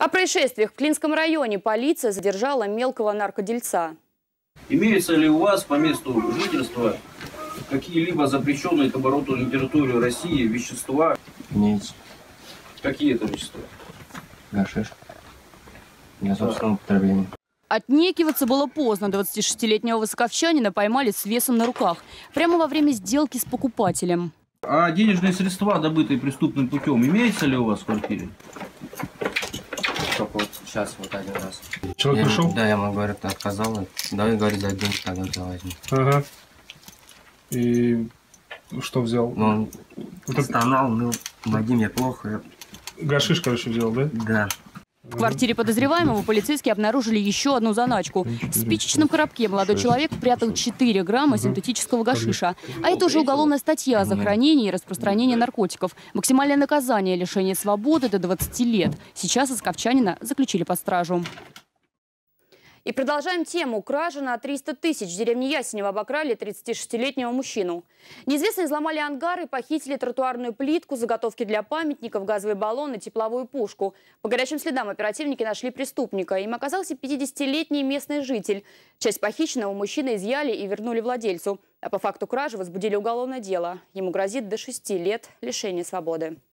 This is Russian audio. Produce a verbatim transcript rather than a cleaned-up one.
О происшествиях в Клинском районе полиция задержала мелкого наркодельца. Имеются ли у вас по месту жительства какие-либо запрещенные к обороту на территории России вещества? Имеется. Какие это вещества? Гашиш. Для собственного употребления. Отнекиваться было поздно. двадцатишестилетнего высоковчанина поймали с весом на руках. Прямо во время сделки с покупателем. А денежные средства, добытые преступным путем, имеются ли у вас в квартире? Только вот сейчас вот один раз. Человек Я- пришел? Да, я ему говорю, ты отказал. Давай, говорит, за деньги тогда взял возьми. Ага. И что взял? Но он Это стонал, ну, помоги мне плохо. гашиш, короче, взял, да? Да. В квартире подозреваемого полицейские обнаружили еще одну заначку. В спичечном коробке молодой человек прятал четыре грамма синтетического гашиша. А это уже уголовная статья за хранение и распространение наркотиков. Максимальное наказание – лишение свободы до двадцати лет. Сейчас исковчанина заключили под стражу. И продолжаем тему. Кража на триста тысяч. В деревне Ясенево обокрали тридцатишестилетнего мужчину. Неизвестные взломали ангары, похитили тротуарную плитку, заготовки для памятников, газовый баллон и тепловую пушку. По горячим следам оперативники нашли преступника. Им оказался пятидесятилетний местный житель. Часть похищенного мужчины изъяли и вернули владельцу. А по факту кражи возбудили уголовное дело. Ему грозит до шести лет лишения свободы.